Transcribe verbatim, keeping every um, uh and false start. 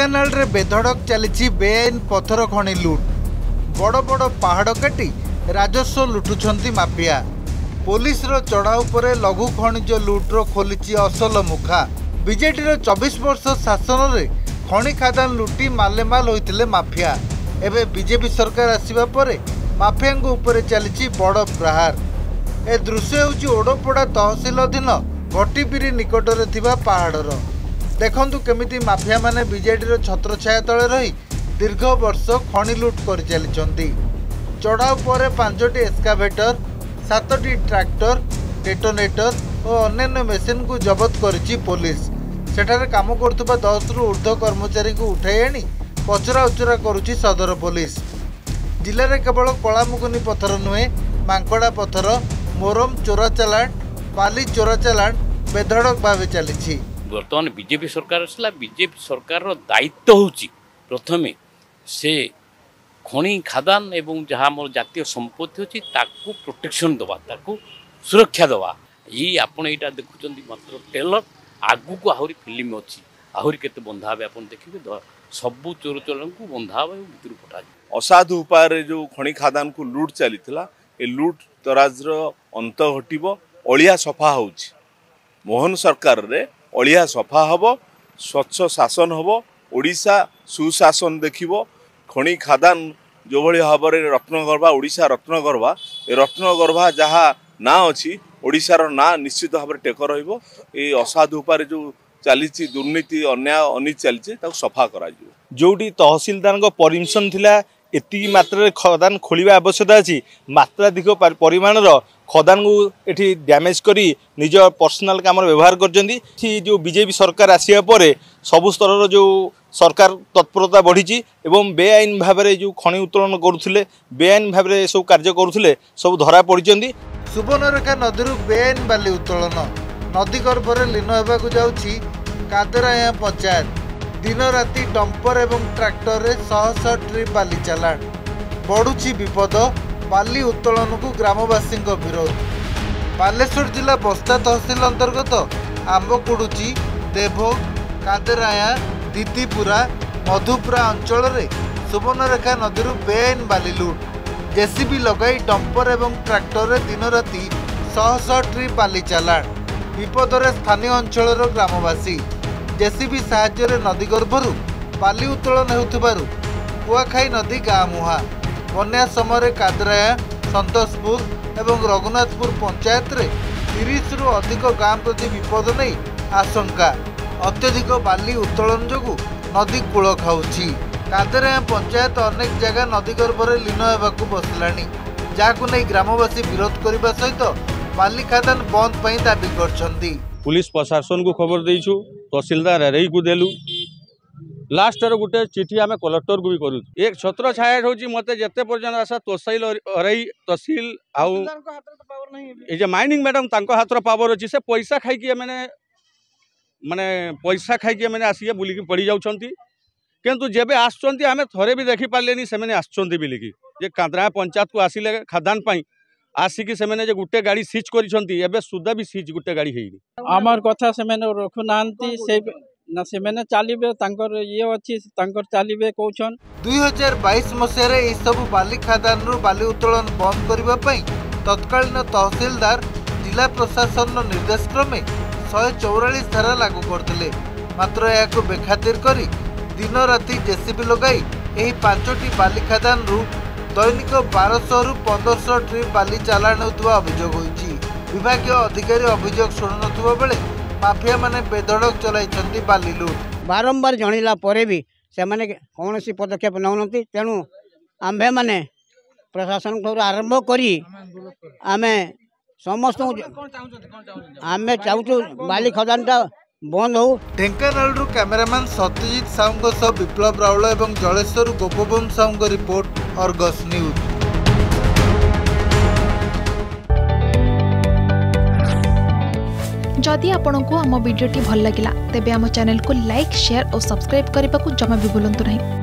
ढेंकानाल रे बेधड़क चली बेआईन पथर खଣି लुट। बड़ बड़ पहाड़ काटी राजस्व लुटुछंती माफिया। पुलिस रो चढ़ाऊ परे लघु खनिज लुट्र खोली असल मुखा। बीजेडी रो चौबीस वर्ष शासन रे खनि खादान लुटी मालेमाल होइतिले माफिया। एबे बीजेपी सरकार आसिबा परे माफिया उपरे चली बड़ प्रहार। ए दृश्य होउची ओडोपोड़ा तहसील अधीन घटीपिरी निकट रे थिबा पहाड़र। देखंतु केमिति माफिया माने बीजेडी रो छत्र छाया तळे रही दीर्घ वर्ष खनि लुट कर चली। चढ़ाऊ पर पांचटी एस्कावेटर, सातटी ट्रैक्टर, डेटोनेटर और अन्य मेसीन को जबत करिछि पुलिस। सेठारे काम करथुबा दस रु ऊर्ध्व कर्मचारी को उठाई आनी पचरा उचरा करुछि सदर पुलिस। जिले में केवल कलामुकुनी पथर नुहे, मांकड़ा पथर, मोरम चोरा चालाण, बाली चोरा चालाण बेधड़क भाव चली। बर्तमान बीजेपी सरकार आसला। बीजेपी सरकार दायित्व होची प्रथमे से खनि खादान एवं जहाँ मोर जातीय संपत्ति अच्छी ताकू प्रोटेक्शन दवा, ताकू सुरक्षा दवा। ये आपण यहाँ देखुं मात्र टेलर आगू को आहरी फिल्म अच्छी आहरी केते बंधा हे आपन देखिए। सबू चोर चोर को बंधा हे भितर पठा असाधु उपाय जो खनि खादान को लुट चली ए लुट तराज अंत घटब। अलिया सफा होची मोहन सरकार रे अलिया सफा हब, स्वच्छ शासन हब, ओडिशा सुशासन देखिबो। खनि खादान जो भली भाव में रत्नगर्भा ओडिशा रत्नगर्भा ए रत्नगर्भा जहाँ ना अच्छी ओडिशार ना निश्चित भाव में टेक रहिबो। ए असाधु उपाय जो चली दुर्नीति अन्याय अनित चली सफा करा जोटी तहसीलदार परमिशन थिला एति मात्रा खदान खोलिबा आवश्यकता अछि। मात्राधिक परिमाणर खदान को एठी डैमेज करी निज पर्सनल काम व्यवहार करछंती। जो बीजेपी सरकार आसिया परे सबु स्तर जो सरकार तत्परता बढ़ी एवं बेआईन भाव में जो खनि उत्तोलन करुले बेआईन भाव में सब कार्य करुले सब धरा पड़ी। सुवर्णरेखा नदी बेआईन बाली उत्तोलन नदी गर्भर लीन होगा जाऊँगी कादराया पंचायत। दिन राति डंपर एवं ट्रैक्टर रे शह शह ट्रिप बाली चालाण। बढ़ुची विपद, बाली उत्तोलन को ग्रामवासी विरोध। बालेश्वर जिला बस्ता तहसील अंतर्गत आंबकुडुची, देवोग, कादराया, दीदीपुरा, मधुपुरा अंचल रे सुवर्णरेखा नदी बेआईन बाली लुट। जेसीबी लगाई डंपर एवं ट्रैक्टर रे दिन राति शह शह ट्रिप बाली चालाण। विपदरे स्थानीय अंचल ग्रामवासी जेसीबी साहाय्य नदी गर्भर बाली उत्तोलन होउथिबारु कुआखाई नदी गाँ मुहा। बन्या समय कादराया, संतोषपुर एवं रघुनाथपुर पंचायत रे तीस रु अधिक गाँ प्रति विपद नहीं आशंका। अत्यधिक बाली उत्तोलन जोगु नदी कूल खाऊची। कादराया पंचायत अनेक जगह नदी गर्भर लीन होगाकू बसलानी, जहाकू नहीं ग्रामवासी विरोध करने सहित बाली खादान बंद पर दाबी करछंती। पुलिस प्रशासन को खबर देइछु, तहसीलदार रही को देलु। लास्ट रो गुटे चिठी आमे कलेक्टर को भी करू। एक छत्र छाया होची मते जते पर्यंत आसा तहसील रही तहसील आउ ए जे माइनिंग मैडम तांको हाथ रो पावर अछि। से पैसा खाई कि माने माने पैसा खाई कि माने आसी बुली के पड़ी जाउछंती। किंतु जेबे आछंती आमे थरे भी देखि पालेनी से माने आछंती बिलिकी जे कांद्रा पंचायत को आसिले खादान पई आसिकी से मैंने गोटे गाड़ी सीज कर सुधा भी सीज गोटे गाड़ी है आमार कथा से मैंने रखु नांती से ना से मैंने चलिबे तांकर ये अछि तांकर चलिबे कहउछन। दुई हजार बाईस मसीह रे ई सब बाली खादान रु बाली उत्तोलन बंद करबा पई तत्कालीन तहसीलदार जिला प्रशासन निर्देश क्रमे एक सौ चौवालीस धारा लागू करथिले। मात्र याको बेखातिर करी दिन राति जेसीबी लगाई एही पांचटी बाली खादान रु दैनिक बारश रु पंद्रश ट्रिप बाली चालाण होता अभियोग होइछि। विभागीय अधिकारी अभियोग शुणुनथुबा बेले माफिया माने बेधड़क चलाइछंती बाली लुट। बारंबार जणिला परे भी से माने कौनसी पदक्षेप नौनती। तेणु आम्भे माने प्रशासन को आरंभ करी आमे समस्त आमे चाहूँ बाली खदानटा बंद हो। ढेंकानाल कैमरामैन सत्यजित साहू विप्लव राउल और Jaleswar Gopabandhu Sahu report, Argus news. जदि आपंक आम भिडी भल लगा तेब आम चैनल को लाइक, शेयर और सब्सक्राइब करने को जमा भी भूलु नहीं।